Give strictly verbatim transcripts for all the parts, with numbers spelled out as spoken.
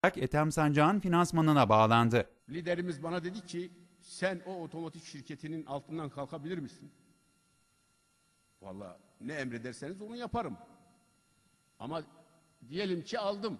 Ethem Sancak'ın finansmanına bağlandı. Liderimiz bana dedi ki sen o otomotiv şirketinin altından kalkabilir misin? Vallahi ne emrederseniz onu yaparım. Ama diyelim ki aldım.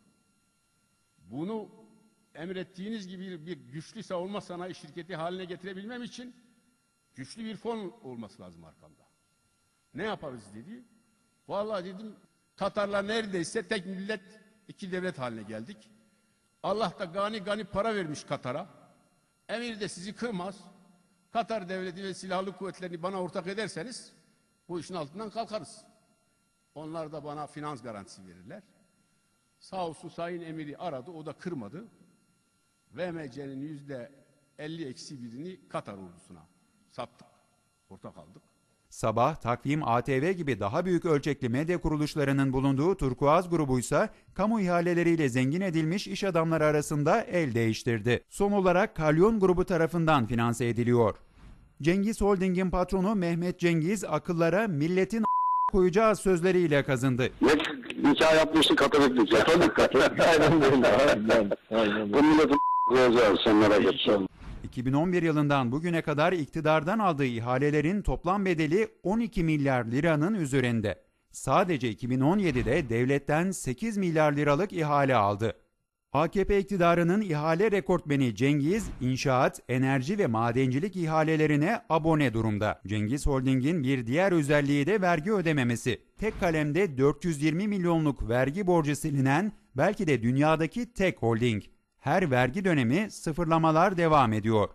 Bunu emrettiğiniz gibi bir güçlü savunma sanayi şirketi haline getirebilmem için güçlü bir fon olması lazım arkamda. Ne yaparız dedi. Vallahi dedim Tatarlar neredeyse tek millet iki devlet haline geldik. Allah da gani gani para vermiş Katar'a. Emir de sizi kırmaz. Katar devleti ve silahlı kuvvetlerini bana ortak ederseniz bu işin altından kalkarız. Onlar da bana finans garantisi verirler. Sağ olsun Sayın Emir'i aradı, o da kırmadı. V M C'nin yüzde elli eksi birini Katar ordusuna sattık, ortak aldık. Sabah, Takvim, A T V gibi daha büyük ölçekli medya kuruluşlarının bulunduğu Turkuaz grubuysa kamu ihaleleriyle zengin edilmiş iş adamları arasında el değiştirdi. Son olarak Kalyon grubu tarafından finanse ediliyor. Cengiz Holding'in patronu Mehmet Cengiz akıllara milletin koyacağız sözleriyle kazındı. Nikah yapmıştık, Katolik nikah. Katolik Katolik. Aynen öyle. Aynen. Aynen. Bu milletin koyacağız senlere geçelim. iki bin on bir yılından bugüne kadar iktidardan aldığı ihalelerin toplam bedeli on iki milyar liranın üzerinde. Sadece iki bin on yedide devletten sekiz milyar liralık ihale aldı. A K P iktidarının ihale rekortmeni Cengiz, inşaat, enerji ve madencilik ihalelerine abone durumda. Cengiz Holding'in bir diğer özelliği de vergi ödememesi. Tek kalemde dört yüz yirmi milyonluk vergi borcu silinen belki de dünyadaki tek holding. Her vergi dönemi sıfırlamalar devam ediyor.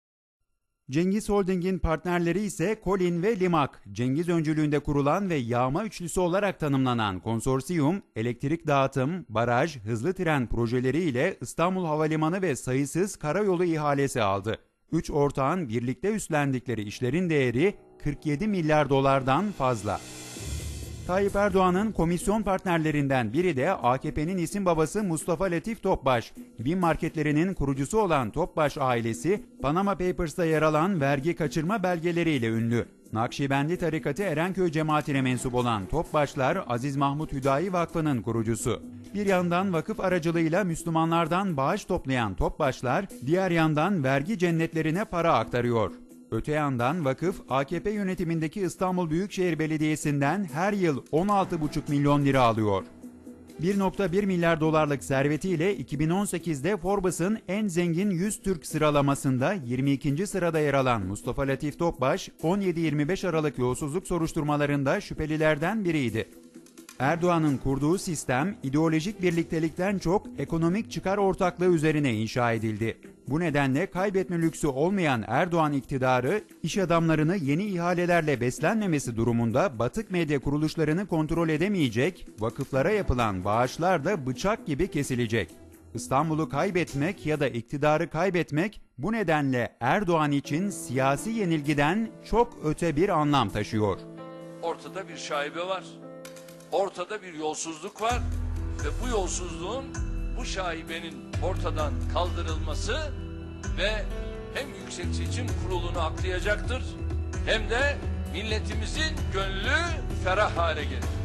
Cengiz Holding'in partnerleri ise Kolin ve Limak. Cengiz öncülüğünde kurulan ve yağma üçlüsü olarak tanımlanan konsorsiyum, elektrik dağıtım, baraj, hızlı tren projeleriyle İstanbul Havalimanı ve sayısız karayolu ihalesi aldı. Üç ortağın birlikte üstlendikleri işlerin değeri kırk yedi milyar dolardan fazla. Tayyip Erdoğan'ın komisyon partnerlerinden biri de A K P'nin isim babası Mustafa Latif Topbaş. BİM marketlerinin kurucusu olan Topbaş ailesi, Panama Papers'ta yer alan vergi kaçırma belgeleriyle ünlü. Nakşibendi tarikatı Erenköy cemaatine mensup olan Topbaşlar, Aziz Mahmut Hüdayi Vakfı'nın kurucusu. Bir yandan vakıf aracılığıyla Müslümanlardan bağış toplayan Topbaşlar, diğer yandan vergi cennetlerine para aktarıyor. Öte yandan vakıf, A K P yönetimindeki İstanbul Büyükşehir Belediyesi'nden her yıl on altı buçuk milyon lira alıyor. bir virgül bir milyar dolarlık servetiyle iki bin on sekizde Forbes'ın en zengin yüz Türk sıralamasında yirmi ikinci sırada yer alan Mustafa Latif Topbaş, on yedi yirmi beş Aralık yolsuzluk soruşturmalarında şüphelilerden biriydi. Erdoğan'ın kurduğu sistem, ideolojik birliktelikten çok ekonomik çıkar ortaklığı üzerine inşa edildi. Bu nedenle kaybetme lüksü olmayan Erdoğan iktidarı, iş adamlarını yeni ihalelerle beslenmemesi durumunda batık medya kuruluşlarını kontrol edemeyecek, vakıflara yapılan bağışlar da bıçak gibi kesilecek. İstanbul'u kaybetmek ya da iktidarı kaybetmek bu nedenle Erdoğan için siyasi yenilgiden çok öte bir anlam taşıyor. Ortada bir şaibe var. Ortada bir yolsuzluk var ve bu yolsuzluğun, bu şaibenin ortadan kaldırılması ve hem Yüksek Seçim Kurulu'nu aklayacaktır hem de milletimizin gönlü ferah hale gelir.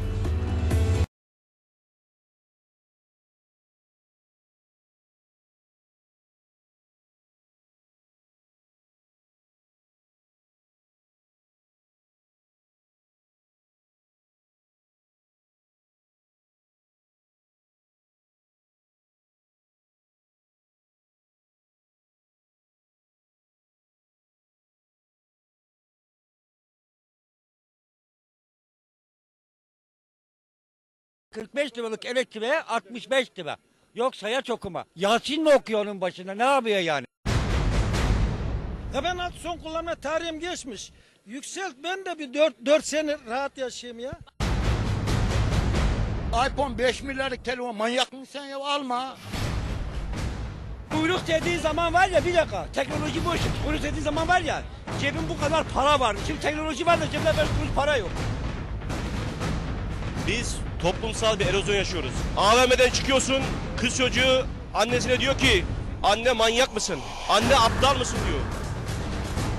kırk beş liralık elektriğe altmış beş lira. Yok sayaç okuma. Yasin mi okuyor onun başında? Ne yapıyor yani? Ya ben artık son kullanma tarihim geçmiş. Yükselt ben de bir dört sene rahat yaşayayım ya. iPhone beş milyarlık telefon manyak mısın sen ya, alma. Kuyruk dediği zaman var ya, bir dakika. Teknoloji bu işin. Kuyruk dediği zaman var ya. Cebim bu kadar para var. Şimdi teknoloji var da cebimde beş kuruş para yok. Biz toplumsal bir erozyon yaşıyoruz. A V M'den çıkıyorsun, kız çocuğu annesine diyor ki anne manyak mısın? Anne aptal mısın diyor.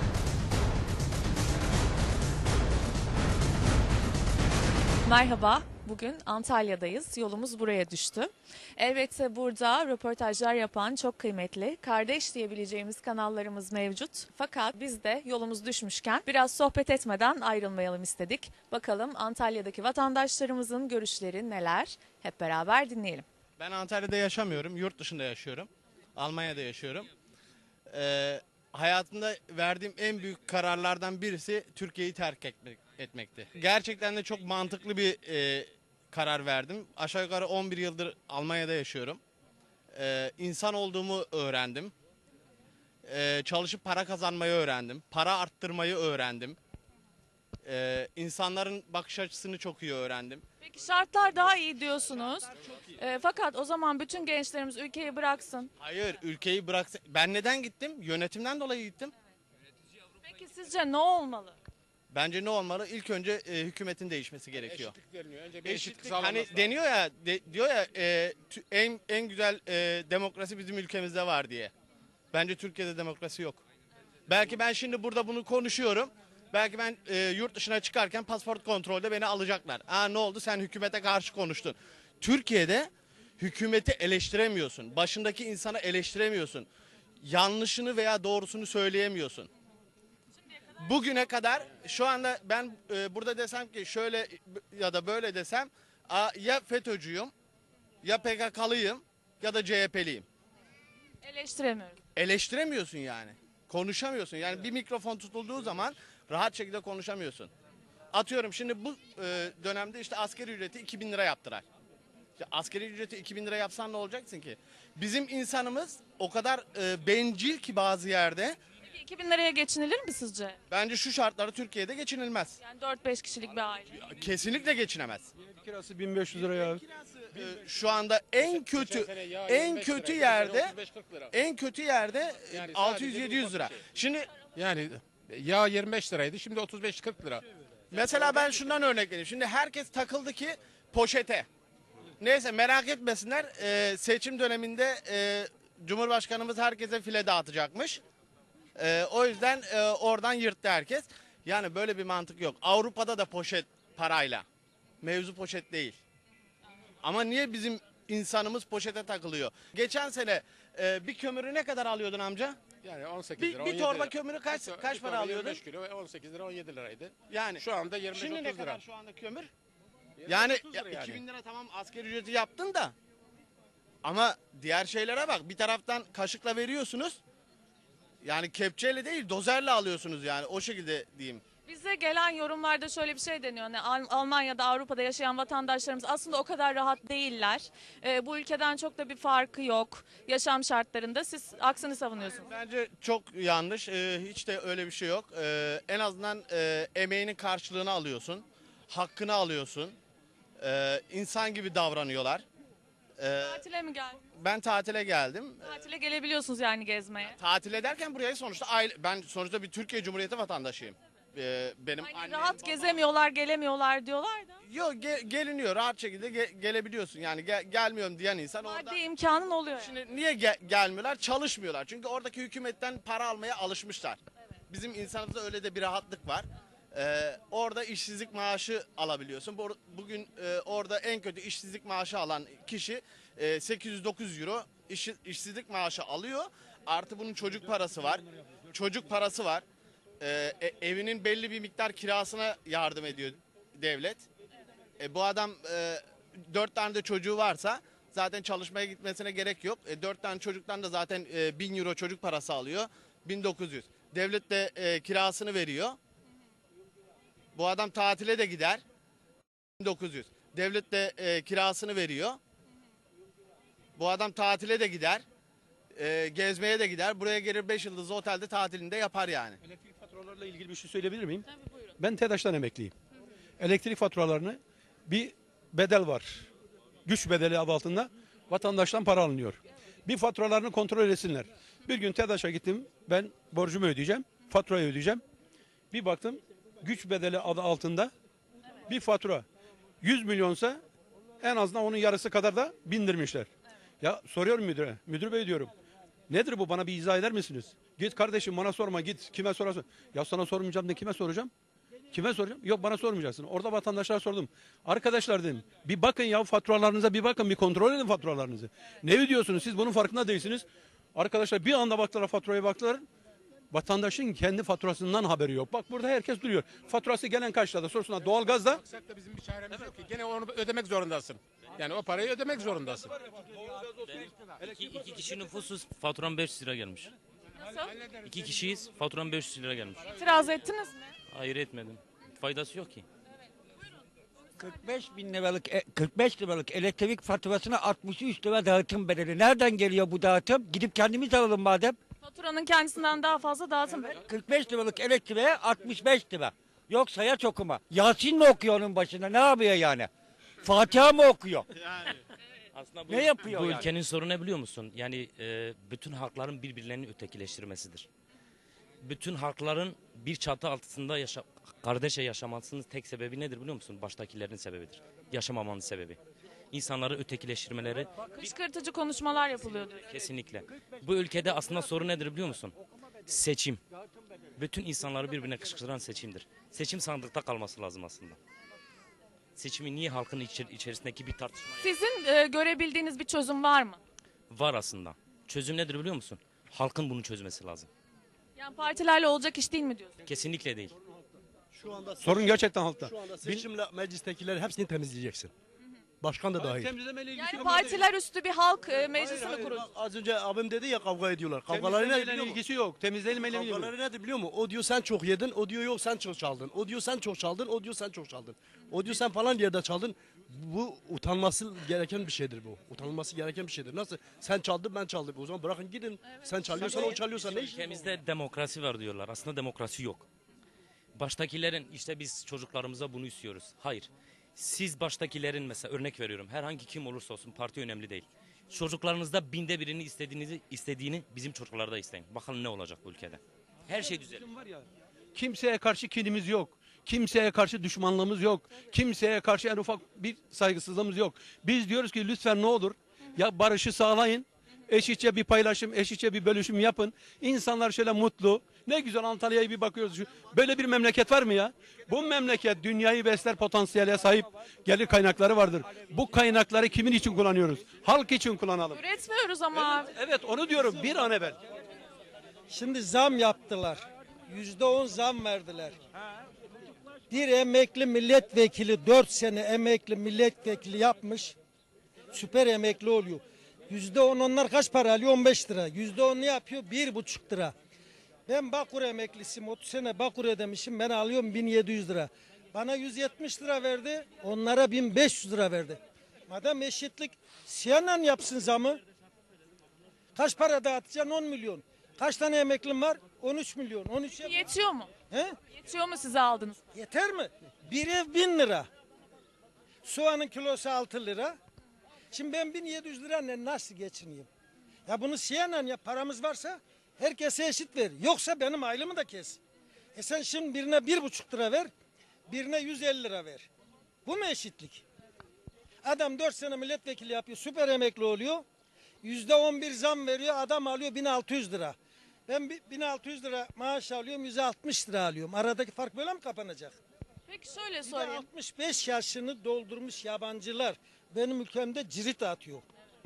Merhaba, Bugün Antalya'dayız. Yolumuz buraya düştü. Elbette burada röportajlar yapan çok kıymetli, kardeş diyebileceğimiz kanallarımız mevcut. Fakat biz de yolumuz düşmüşken biraz sohbet etmeden ayrılmayalım istedik. Bakalım Antalya'daki vatandaşlarımızın görüşleri neler? Hep beraber dinleyelim. Ben Antalya'da yaşamıyorum, yurt dışında yaşıyorum. Almanya'da yaşıyorum. Ee, hayatımda verdiğim en büyük kararlardan birisi Türkiye'yi terk etmek, etmekti. Gerçekten de çok mantıklı bir e, karar verdim. Aşağı yukarı on bir yıldır Almanya'da yaşıyorum. Ee, insan olduğumu öğrendim. Ee, çalışıp para kazanmayı öğrendim. Para arttırmayı öğrendim. Ee, insanların bakış açısını çok iyi öğrendim. Peki şartlar daha iyi diyorsunuz. E, fakat o zaman bütün gençlerimiz ülkeyi bıraksın. Hayır, ülkeyi bıraksın. Ben neden gittim? Yönetimden dolayı gittim. Peki sizce ne olmalı? Bence ne olmalı? İlk önce e, hükümetin değişmesi gerekiyor. Eşitlik deniliyor. Önce bir Eşitlik, eşitlik hani sağlanması lazım. deniyor ya, de- diyor ya e, tü- en en güzel e, demokrasi bizim ülkemizde var diye. Bence Türkiye'de demokrasi yok. Belki ben şimdi burada bunu konuşuyorum. Belki ben e, yurt dışına çıkarken pasaport kontrolde beni alacaklar. Aa ne oldu? Sen hükümete karşı konuştun. Türkiye'de hükümeti eleştiremiyorsun. Başındaki insanı eleştiremiyorsun. Yanlışını veya doğrusunu söyleyemiyorsun. Bugüne kadar şu anda ben e, burada desem ki şöyle ya da böyle desem a, ya FETÖ'cüyüm ya P K K'lıyım ya da C H P'liyim. Eleştiremiyoruz. Eleştiremiyorsun yani. Konuşamıyorsun. Yani bir mikrofon tutulduğu zaman rahat şekilde konuşamıyorsun. Atıyorum şimdi bu e, dönemde işte asgari ücreti iki bin lira yaptılar. İşte asgari ücreti iki bin lira yapsan ne olacaksın ki? Bizim insanımız o kadar e, bencil ki bazı yerde. Peki iki bin liraya geçinilir mi sizce? Bence şu şartları Türkiye'de geçinilmez. Yani dört beş kişilik bir aile. Kesinlikle geçinemez. Kirası bin beş yüz lira ya. Ee, şu anda en kötü en kötü yerde en kötü yerde Yani altı yüz sadece yedi yüz lira. ufak bir şey. Şimdi Yani yağ yirmi beş liraydı, şimdi otuz beş kırk lira. mesela ben şundan örnek vereyim. Şimdi herkes takıldı ki poşete. Neyse merak etmesinler. Ee, seçim döneminde e, Cumhurbaşkanımız herkese file dağıtacakmış. Ee, o yüzden e, oradan yırttı herkes. Yani böyle bir mantık yok. Avrupa'da da poşet parayla. Mevzu poşet değil. Ama niye bizim insanımız poşete takılıyor? Geçen sene e, bir kömürü ne kadar alıyordun amca? Yani on sekiz Bir, lira, on bir yedi torba lira. kömürü kaç Bir to- kaç bir para torba alıyordun? yirmi beş kilo ve on sekiz lira on yedi liraydı. Yani Şu anda yirmi beş şimdi ne otuz lira. kadar şu anda kömür? Yani, otuz lira ya, yani. iki bin lira tamam asgari ücreti yaptın da. Ama diğer şeylere bak. Bir taraftan kaşıkla veriyorsunuz. Yani kepçeyle değil dozerle alıyorsunuz yani o şekilde diyeyim. Bize gelen yorumlarda şöyle bir şey deniyor. Yani Al- Almanya'da, Avrupa'da yaşayan vatandaşlarımız aslında o kadar rahat değiller. Ee, bu ülkeden çok da bir farkı yok yaşam şartlarında. Siz aksini savunuyorsunuz. Bence çok yanlış. Ee, hiç de öyle bir şey yok. Ee, en azından e, emeğinin karşılığını alıyorsun. Hakkını alıyorsun. Ee, insan gibi davranıyorlar. Ee, Tatile mi geldiniz? ben tatile geldim. Tatile gelebiliyorsunuz yani gezmeye. Tatil ederken buraya sonuçta aile, ben sonuçta bir Türkiye Cumhuriyeti vatandaşıyım. Ee, benim Hani annem, rahat babam- gezemiyorlar, gelemiyorlar diyorlar da. Yok ge- geliniyor rahat şekilde ge- gelebiliyorsun. Yani ge- gelmiyorum diyen insan orada. Maddi imkanın oluyor. Yani. Şimdi niye ge- gelmiyorlar? Çalışmıyorlar. Çünkü oradaki hükümetten para almaya alışmışlar. Bizim insanımızda öyle de bir rahatlık var. Ee, orada işsizlik maaşı alabiliyorsun. Bu- Bugün e, orada en kötü işsizlik maaşı alan kişi e, sekiz yüz dokuz yüz euro iş- işsizlik maaşı alıyor. Artı bunun çocuk parası var. Çocuk parası var. Ee, e- evinin belli bir miktar kirasına yardım ediyor devlet. E, bu adam e, dört tane de çocuğu varsa zaten çalışmaya gitmesine gerek yok. E, dört tane çocuktan da zaten e, bin euro çocuk parası alıyor. bin dokuz yüz. Devlet de e, kirasını veriyor. Bu adam tatile de gider. bin dokuz yüz. Devlet de e, kirasını veriyor. Bu adam tatile de gider. E, gezmeye de gider. Buraya gelir beş yıldızlı otelde tatilinde yapar yani. Elektrik faturalarıyla ilgili bir şey söyleyebilir miyim? Tabii buyurun. Ben TEDAŞ'tan emekliyim. Elektrik faturalarını bir bedel var. Güç bedeli adı altında vatandaştan para alınıyor. Bir faturalarını kontrol etsinler. Bir gün TEDAŞ'a gittim. Ben borcumu ödeyeceğim. Faturayı ödeyeceğim. Bir baktım güç bedeli adı altında bir fatura. yüz milyonsa en azından onun yarısı kadar da bindirmişler. Ya soruyorum müdüre. Müdür bey diyorum. Nedir bu, bana bir izah eder misiniz? Git kardeşim bana sorma, git kime sorarsan. Ya sana sormayacağım da kime soracağım? Kime soracağım? Yok, bana sormayacaksın. Orada vatandaşlara sordum. Arkadaşlar dedim, bir bakın ya faturalarınıza, bir bakın, bir kontrol edin faturalarınızı. Ne ödüyorsunuz? Siz bunun farkında değilsiniz. Arkadaşlar bir anda baktılar, faturaya baktılar. Vatandaşın kendi faturasından haberi yok. Bak burada herkes duruyor. Faturası gelen kaç lirada sorsunlar. Doğalgaz da. Da bizim bir çaremiz yok ki. Gene onu ödemek zorundasın. Yani o parayı ödemek zorundasın. İki, iki kişi nüfusuz, faturam beş yüz lira gelmiş. Nasıl? İki kişiyiz, faturam beş yüz lira gelmiş. İtiraz ettiniz mi? Hayır, etmedim. Faydası yok ki. kırk beş bin liralık, e, kırk beş liralık elektrik faturasına altmış üç lira dağıtım bedeli. Nereden geliyor bu dağıtım? Gidip kendimiz alalım madem. Faturanın kendisinden daha fazla dağıtım bedeli. kırk beş liralık elektriğe altmış beş lira. Yok sayaç okuma. Yasin mi okuyor onun başında? Ne yapıyor yani? Fatiha mı okuyor? Aslında bu, Ne yapıyor bu yani? ülkenin sorunu ne biliyor musun? Yani e, bütün halkların birbirlerini ötekileştirmesidir. Bütün halkların bir çatı altında yaşa kardeşe yaşamasının tek sebebi nedir biliyor musun? Baştakilerin sebebidir. Yaşamamanın sebebi. İnsanları ötekileştirmeleri. Kışkırtıcı konuşmalar yapılıyor diyor. Kesinlikle. Bu ülkede aslında sorun nedir biliyor musun? Seçim. Bütün insanları birbirine kışkırtıran seçimdir. Seçim sandıkta kalması lazım aslında. Seçimi niye halkın içer içerisindeki bir tartışma? Sizin e, görebildiğiniz bir çözüm var mı? Var aslında. Çözüm nedir biliyor musun? Halkın bunu çözmesi lazım. Yani partilerle olacak iş değil mi diyorsun? Kesinlikle değil. Şu anda sorun gerçekten halkta. Şu anda seçimle meclistekileri hepsini temizleyeceksin. Başkan da dahil. Yani partiler üstü bir halk e, meclisi mi kurulur? Az önce abim dedi ya kavga ediyorlar. Kavgaları ne Temizlemeyle biliyor musun? ilgisi yok. Temizlemeyle ilgisi yok. Kavgaları nedir biliyor musun? O diyor sen çok yedin, o diyor yok sen çok çaldın. O diyor sen çok çaldın, o diyor sen çok çaldın. O diyor sen falan yerde çaldın. Bu utanması gereken bir şeydir bu. Utanılması gereken bir şeydir. Nasıl? Sen çaldın ben çaldım. O zaman bırakın gidin. Sen çalıyorsan o çalıyorsa ne iş? Ülkemizde demokrasi var diyorlar. Aslında demokrasi yok. Baştakilerin işte biz çocuklarımıza bunu istiyoruz. Hayır. Siz baştakilerin mesela örnek veriyorum. Herhangi kim olursa olsun parti önemli değil. Çocuklarınızda binde birini istediğinizi istediğini bizim çocuklarda isteyin. Bakalım ne olacak bu ülkede. Her şey düzelir. Kimseye karşı kinimiz yok. Kimseye karşı düşmanlığımız yok. Kimseye karşı en ufak bir saygısızlığımız yok. Biz diyoruz ki lütfen ne olur ya barışı sağlayın. Eşitçe bir paylaşım, eşitçe bir bölüşüm yapın. İnsanlar şöyle mutlu. Ne güzel Antalya'ya bir bakıyoruz. Şu- Böyle bir memleket var mı ya? Bu memleket dünyayı besler potansiyele sahip gelir kaynakları vardır. Bu kaynakları kimin için kullanıyoruz? Halk için kullanalım. Üretmiyoruz ama abi. Evet onu diyorum bir an evvel. Şimdi zam yaptılar. Yüzde on zam verdiler. Bir emekli milletvekili dört sene emekli milletvekili yapmış. Süper emekli oluyor. Yüzde on onlar kaç para alıyor? on beş lira. Yüzde on ne yapıyor? Bir buçuk lira. Ben Bağkur emeklisiyim. otuz sene Bağkur ödemişim. Ben alıyorum bin yedi yüz lira. Bana yüz yetmiş lira verdi. Onlara bin beş yüz lira verdi. Madem eşitlik Siyanan yapsın zamı. Kaç para dağıtacaksın? on milyon. Kaç tane emeklim var? on üç milyon. on üç Yetiyor mu? He? Yetiyor mu size aldınız? Yeter mi? Bir ev bin lira. Soğanın kilosu altı lira. Şimdi ben bin yedi yüz lirayla nasıl geçineyim? Ya bunu siyanen ya paramız varsa herkese eşit ver. Yoksa benim aylığımı da kes. E sen şimdi birine bir buçuk lira ver, birine yüz elli lira ver. Bu mu eşitlik? Adam dört sene milletvekili yapıyor, süper emekli oluyor. Yüzde on bir zam veriyor, adam alıyor bin altı yüz lira. Ben bin altı yüz lira maaş alıyorum, yüz altmış lira alıyorum. Aradaki fark böyle mi kapanacak? Peki şöyle Bir de sorayım. altmış beş yaşını doldurmuş yabancılar benim ülkemde cirit atıyor.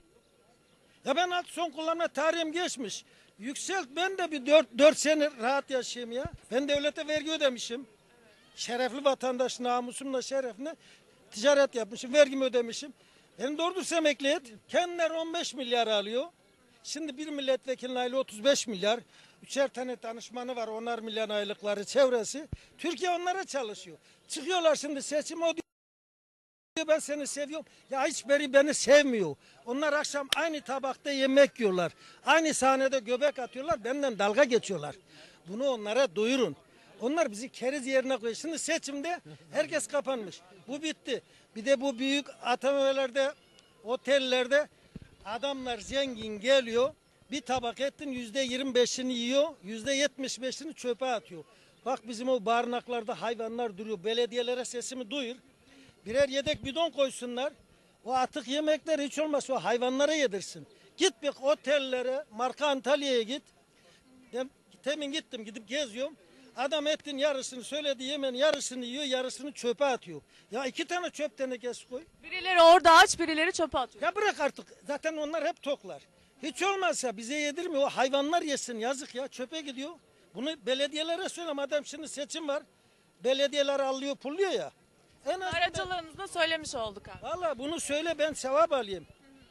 Ya ben alt son kullanma tarihim geçmiş. Yükselt ben de bir dört, dört sene rahat yaşayayım ya. Ben devlete vergi ödemişim. Şerefli vatandaş namusumla şerefine ticaret yapmışım. Vergimi ödemişim. Benim doğru dürüst emekli et. Kendileri on beş milyar alıyor. Şimdi bir milletvekilinin aylığı otuz beş milyar. Üçer tane danışmanı var. Onar milyon aylıkları çevresi. Türkiye onlara çalışıyor. Çıkıyorlar şimdi seçim o diyor ben seni seviyorum. Ya hiçbiri beni sevmiyor. Onlar akşam aynı tabakta yemek yiyorlar. Aynı sahnede göbek atıyorlar. Benden dalga geçiyorlar. Bunu onlara duyurun. Onlar bizi keriz yerine koyuyor. Şimdi seçimde herkes kapanmış. Bu bitti. Bir de bu büyük A T M'lerde, otellerde adamlar zengin geliyor. Bir tabak etin yüzde yirmi beşini yiyor. Yüzde yetmiş beşini çöpe atıyor. Bak bizim o barınaklarda hayvanlar duruyor. Belediyelere sesimi duyur. Birer yedek bidon koysunlar. O atık yemekleri hiç olmazsa o hayvanlara yedirsin. Git bir otellere, marka Antalya'ya git. Ben temin gittim gidip geziyorum. Adam etin yarısını söyledi, yemeğin yarısını yiyor, yarısını çöpe atıyor. Ya iki tane çöp tenekesi koy. Birileri orada aç, birileri çöpe atıyor. Ya bırak artık. Zaten onlar hep toklar. Hiç olmazsa bize yedirmiyor. O hayvanlar yesin, yazık ya, çöpe gidiyor. Bunu belediyelere söyleyeyim. Adam şimdi seçim var. Belediyeler alıyor, pulluyor ya. En azından... Aracılığınızda söylemiş olduk abi. Valla bunu söyle, ben sevap alayım.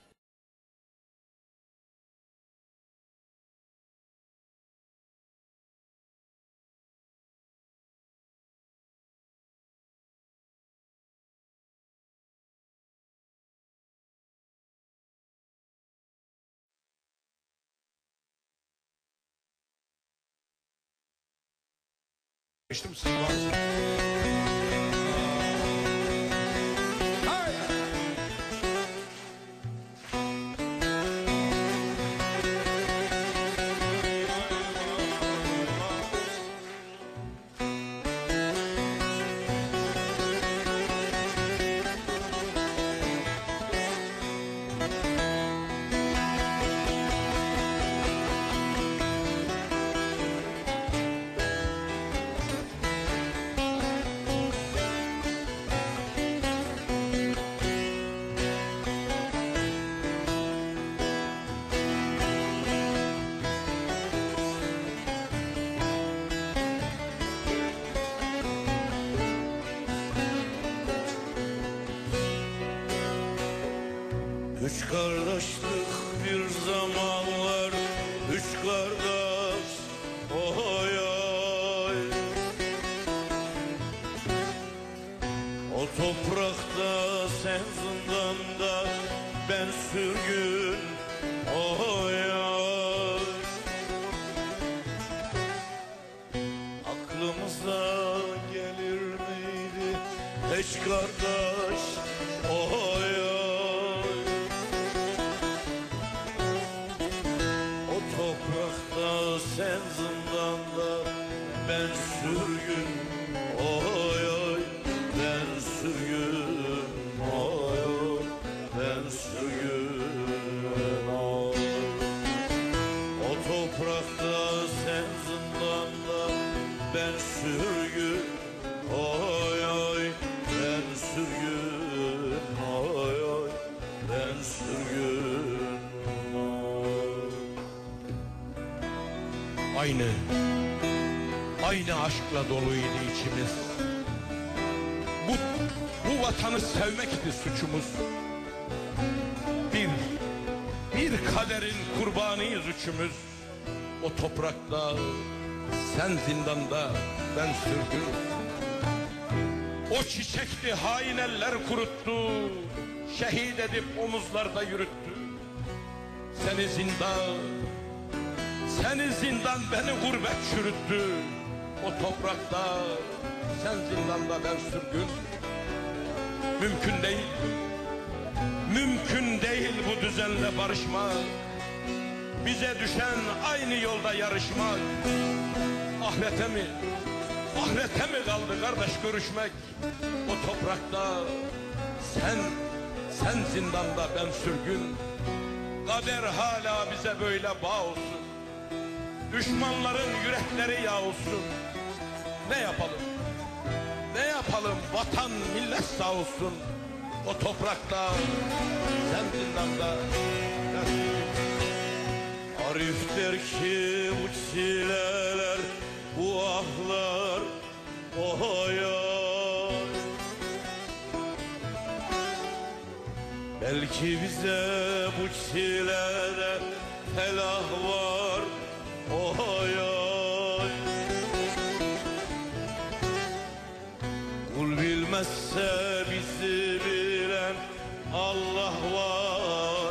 İşte siz varsınız. Üç kardeşlik bir zamanlar, üç kardeş oy oy. O toprakta sen zindanda, ben sürgün oy oy. Aklımıza gelir miydi hiç kardeş oy oy. Toprakta sen zindanda, ben sürgün oy oy. Ben sürgün oy oy. Ben sürgün oy. O toprakta sen zindanda, ben sürgün oy oy. Ben sürgün oy oy. Ben sürgün. Aynı, aynı aşkla doluydu içimiz. Bu, bu vatanı sevmekti suçumuz. Bir, bir kaderin kurbanıyız üçümüz. O toprakta, sen zindanda, ben sürgün. O çiçekti hain eller kuruttu, şehit edip omuzlarda yürüttü. Seni zindan, seni zindan, beni gurbet çürüttü. O toprakta, sen zindanda, ben sürgün. Mümkün değil, mümkün değil bu düzenle barışmak. Bize düşen aynı yolda yarışmak. Ahirete mi, ahirete mi kaldı kardeş görüşmek? O toprakta, sen, sen zindanda, ben sürgün. Kader hala bize böyle bağ olsun. Düşmanların yürekleri yağ olsun. Ne yapalım? Ne yapalım? Vatan, millet sağ olsun. O toprakta, sen zindanda. Arif der ki bu çileler, bu ahlar, oy oy. Belki bize bu çilede felah var, oy oy. Kul bilmezse bizi bilen Allah var.